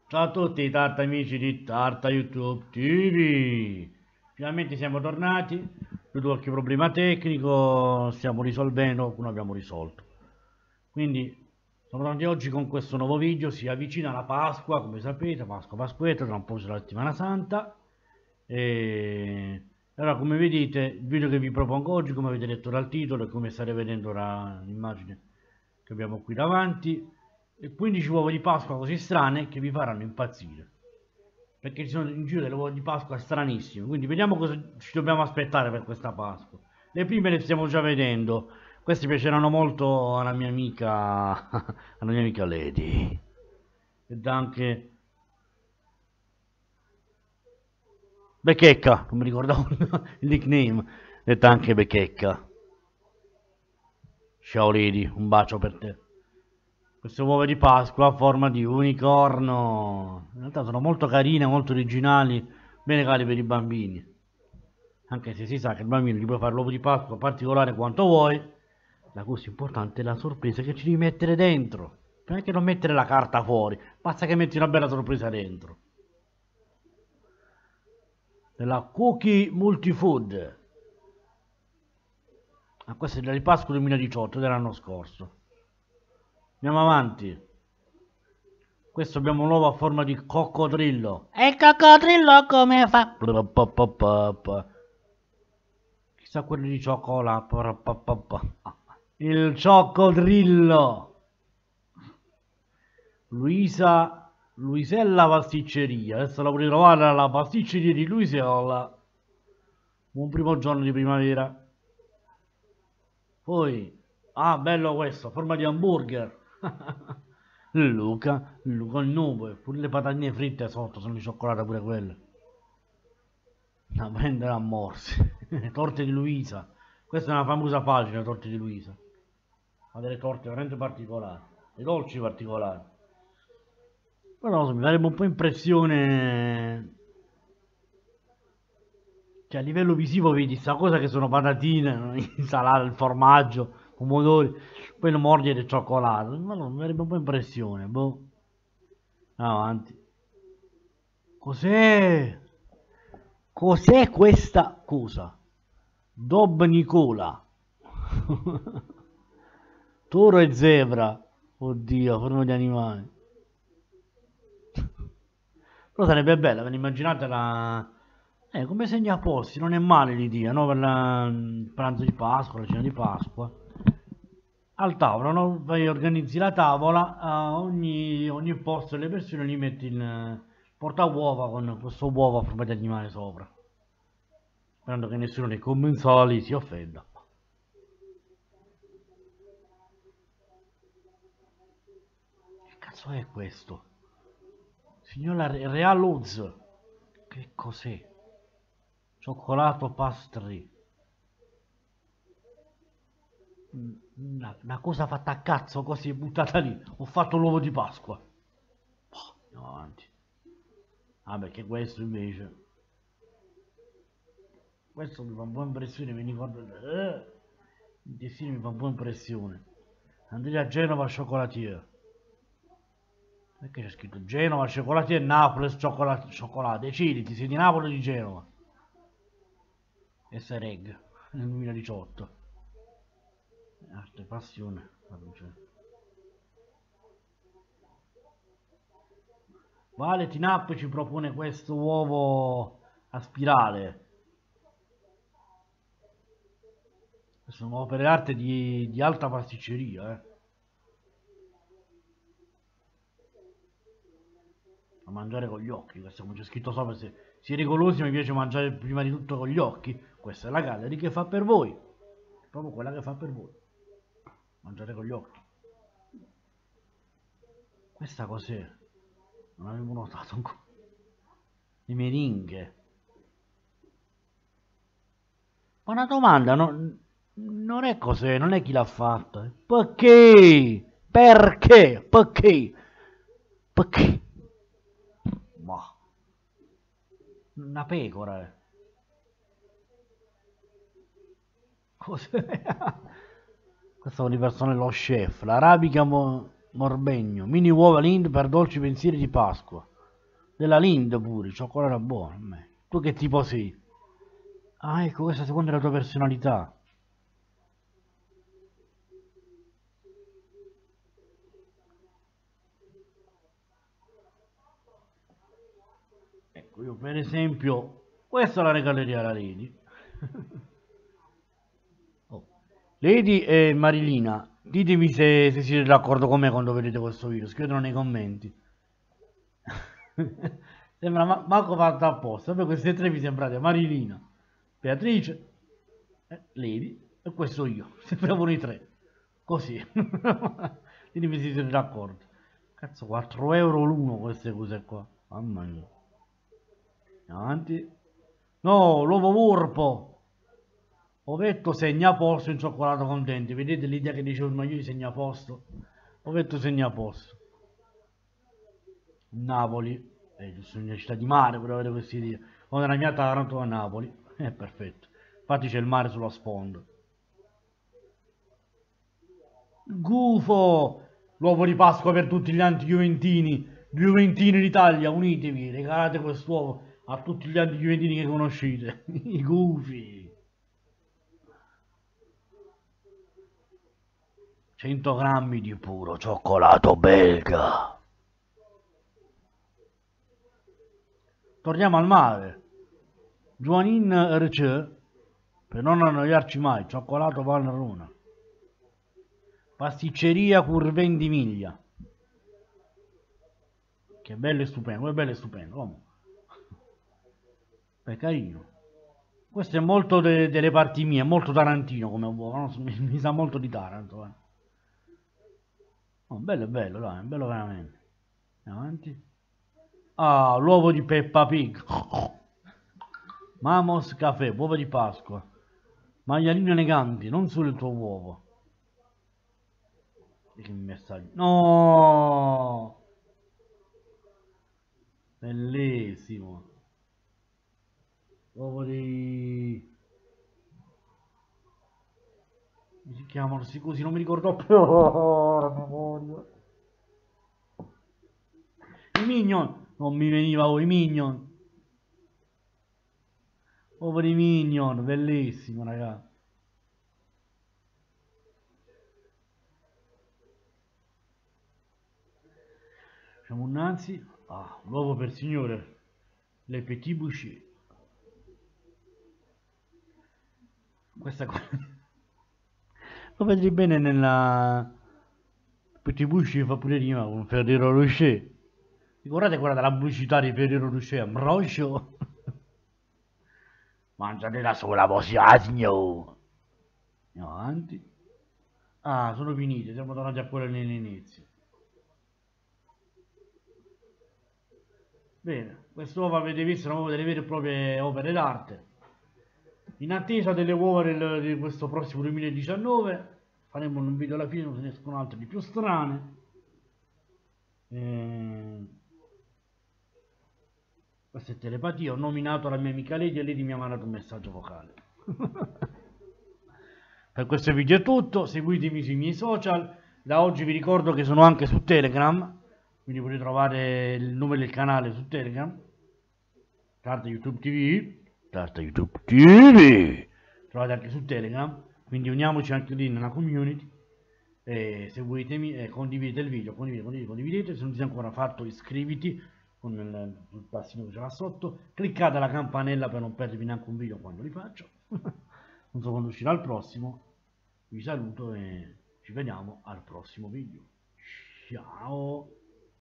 Ciao a tutti i Tarta amici di Tarta YouTube TV. Finalmente siamo tornati, dopo qualche problema tecnico stiamo risolvendo, qualcuno abbiamo risolto. Quindi siamo tornati oggi con questo nuovo video, si avvicina la Pasqua, come sapete, Pasquetta, tra un po' c'è la settimana santa. E allora, come vedete, il video che vi propongo oggi, come avete letto dal titolo e come state vedendo l'immagine che abbiamo qui davanti, 15 uova di Pasqua così strane che vi faranno impazzire, perché ci sono in giro delle uova di Pasqua stranissime. Quindi vediamo cosa ci dobbiamo aspettare per questa Pasqua. Le prime le stiamo già vedendo, queste piaceranno molto alla mia amica alla mia amica Lady, ed anche Becchecca, non mi ricordavo il nickname, detta anche Becchecca. Ciao Lady, un bacio per te. Queste uova di Pasqua a forma di unicorno, in realtà sono molto carine, molto originali, bene cari per i bambini. Anche se si sa che il bambino gli puoi fare l'uovo di Pasqua particolare quanto vuoi, la cosa importante è la sorpresa che ci devi mettere dentro. Non è che non mettere la carta fuori, basta che metti una bella sorpresa dentro. Della Cookie Multifood. Ah, questa è della di Pasqua 2018 dell'anno scorso. Andiamo avanti. Questo abbiamo un uovo a forma di coccodrillo. E il coccodrillo come fa? Chissà quello di cioccolato. Il coccodrillo. Luisella pasticceria. Adesso la potete trovare alla pasticceria di Luisella. Buon primo giorno di primavera. Poi, bello questo, a forma di hamburger. Luca il nube, pure le patatine fritte sotto, sono di cioccolata pure quelle. Da prendere a morsi. Torte di Luisa. Questa è una famosa pagina, torte di Luisa. Ha delle torte veramente particolari, dei dolci particolari. Però non so, mi farebbe un po' impressione. Cioè, a livello visivo vedi sta cosa che sono patatine, insalata, il formaggio, pomodori, poi lo mordi del cioccolato. Ma no, mi farebbe un po' impressione, boh. Avanti. Cos'è? Cos'è questa cosa? Dob Nicola. Toro e zebra. Oddio, forma di animali. Però sarebbe bella, ve ne immaginate la. Come segna posti, non è male l'idea, no? Per il pranzo di Pasqua, la cena di Pasqua. Al tavolo, no? Vai, organizzi la tavola, a ogni posto le persone gli metti il porta uova con questo uovo a forma di animale sopra. Sperando che nessuno dei commensali si offenda. Che cazzo è questo? Signora Real Uz. Che cos'è? Cioccolato pastry. Una cosa fatta a cazzo così buttata lì. Ho fatto l'uovo di Pasqua. Andiamo avanti. Perché questo invece. Questo mi fa un po' impressione, mi ricordo. Il destino mi fa un po' impressione. Andrea Genova Chocolatier. Perché c'è scritto Genova Chocolatier Napoli Cioccolato. Deciditi, sei di Napoli o di Genova? Easter egg nel 2018. Arte, passione, la luce. Vale Tinap ci propone questo uovo a spirale. Sono opere d'arte di alta pasticceria, A mangiare con gli occhi, questo come c'è scritto sopra, se si è rigorosi mi piace mangiare prima di tutto con gli occhi. Questa è la gallery che fa per voi. È proprio quella che fa per voi. Mangiare con gli occhi. Questa cos'è? Non avevo notato ancora. Le meringhe. Ma una domanda, non è cos'è, non è chi l'ha fatta. Perché? Perché? Perché? Perché? Ma una pecora. Cos'è? Questo è universale lo chef. L'arabica morbegno. Mini uova Lind per dolci pensieri di Pasqua. Della Lind pure, cioccolato buono. A me. Tu che tipo sei? Ah, ecco, questa secondo la tua personalità. Ecco, io per esempio, questa è la regaleria alla Lady. Oh. Lady e Marilina, ditemi se siete d'accordo con me quando vedete questo video, scrivetelo nei commenti. Sembra manco fatto apposta, per queste tre mi sembrate Marilina, Beatrice, Lady e questo io, sembriamo i tre, così. Ditemi se siete d'accordo. Cazzo, 4 euro l'uno queste cose qua, mamma mia. Avanti. No, l'uovo Urpo. Ovetto segna posto in cioccolato contenti. Vedete l'idea che dicevo ma io segna posto? Ovetto segna posto. Napoli. Sono in una città di mare per avere questi idee. Ho nella mia Taranto a Napoli. Perfetto. Infatti c'è il mare sulla sponda. Gufo. L'uovo di Pasqua per tutti gli anti-juventini. Juventini d'Italia, unitevi. Regalate quest'uovo a tutti gli anti-juventini che conoscete. I gufi. 100 grammi di puro cioccolato belga. Torniamo al mare. Joanin RC, per non annoiarci mai, cioccolato Valnerona. Pasticceria Curvendimiglia. Che bello e stupendo, è bello e stupendo. Oh. È carino. Questo è molto delle parti mie, è molto tarantino come uovo, no? mi sa molto di Taranto. Oh, bello, dai, è bello veramente. Avanti. Ah, l'uovo di Peppa Pig. Mamos Caffè, uovo di Pasqua. Maialino eleganti, non solo il tuo uovo. E che messaggio. No! Bellissimo. Uovo di... come si chiamano? Sì, così non mi ricordo più. La memoria. I Minion. Non mi veniva i Minion. Uovo di Minion, bellissimo, ragazzi. Facciamo innanzi. Ah, l'uovo per signore. Le Petit Boucher. Questa cosa. Lo vedrei bene nella Petit Boucher fa pure rima con Ferrero Rocher. Ricordate quella della pubblicità di Ferrero Rocher? Ambrosio. Mangiate da sola, vostra signor. Andiamo avanti. Ah, sono finite, siamo tornati a quello all'inizio. Bene, quest'uovo avete visto, è una delle vere e proprie opere d'arte. In attesa delle uova di questo prossimo 2019, faremo un video alla fine, non se ne escono altre di più strane. Questa è telepatia, ho nominato la mia amica Lady e Lady mi ha mandato un messaggio vocale. Per questo video è tutto, seguitemi sui miei social, da oggi vi ricordo che sono anche su Telegram, quindi potete trovare il nome del canale su Telegram, Tarta YouTube TV, trovate anche su Telegram, quindi uniamoci anche lì nella community, e seguitemi e condividete il video, condividete, se non ti sei ancora fatto iscriviti con il tastino che c'è là sotto, cliccate la campanella per non perdervi neanche un video quando li faccio, non so quando uscirà il prossimo, vi saluto e ci vediamo al prossimo video, ciao!